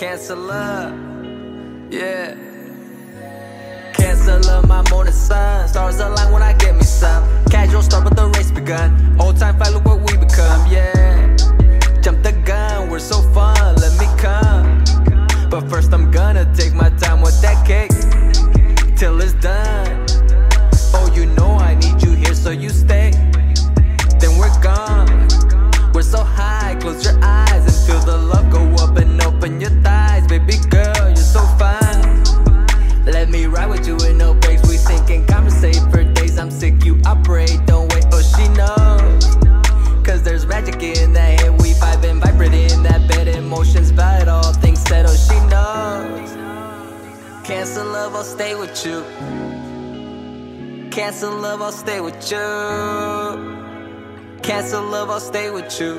Cancel love, yeah. Cancel love, my morning sun. Stars align when I get me some. Casual start but the race begun. Old time fight, look what we become, yeah. Jump the gun, we're so fun, let me come. But first I'm gonna take my time with that cake till it's done. Oh, you know I need you here, so you stay. Then we're gone. We're so high, close your eyes and feel the love go up and open your thighs. Baby girl, you're so fine. Let me ride with you with no breaks. We sink and conversate for days. I'm sick, you operate, don't wait. Oh, she knows, cause there's magic in that head. We vibe and vibrate in that bed. Emotions valid, all things said. Oh, she knows. Cancel love, I'll stay with you. Cancel love, I'll stay with you. Cancel love, I'll stay with you.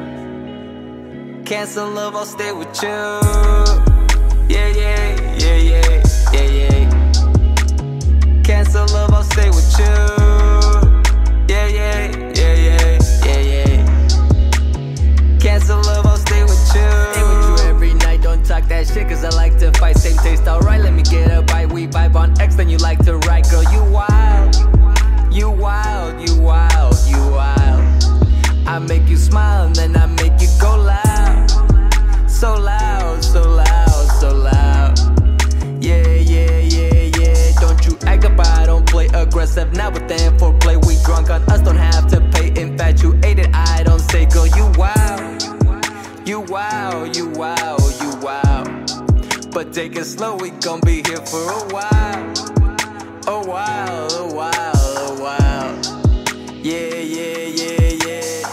Cancel love, I'll stay with you. Yeah, yeah, yeah, yeah, yeah, yeah. Cancel love, I'll stay with you. Yeah, yeah, yeah, yeah, yeah, yeah. Cancel love, I'll stay with you. Stay with you every night, don't talk that shit, cause I like to fight. Same taste, alright, let me get a bite. We vibe on X, then you like to write. Girl, you wild. You wild, you wild, you wild. I make you smile and then I make you go loud. So loud, so loud, so loud. Yeah, yeah, yeah, yeah. Don't you act up, I don't play aggressive. Now but then for play, we drunk on us, don't have to pay. Infatuated, I don't say, girl, you wild. You wild, you wild, you wild. But take it slow, we gon' be here for a while. A while, a while, a while. Yeah, yeah, yeah, yeah.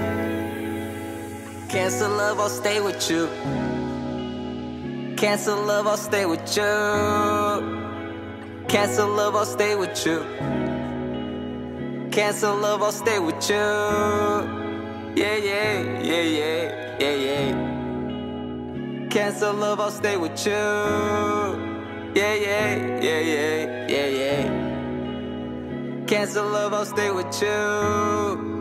Cancel love, I'll stay with you. Cancel love, I'll stay with you. Cancel love, I'll stay with you. Cancel love, I'll stay with you. Yeah, yeah, yeah, yeah, yeah, yeah. Cancel love, I'll stay with you. Yeah, yeah, yeah, yeah, yeah, yeah. Cancel love, I'll stay with you.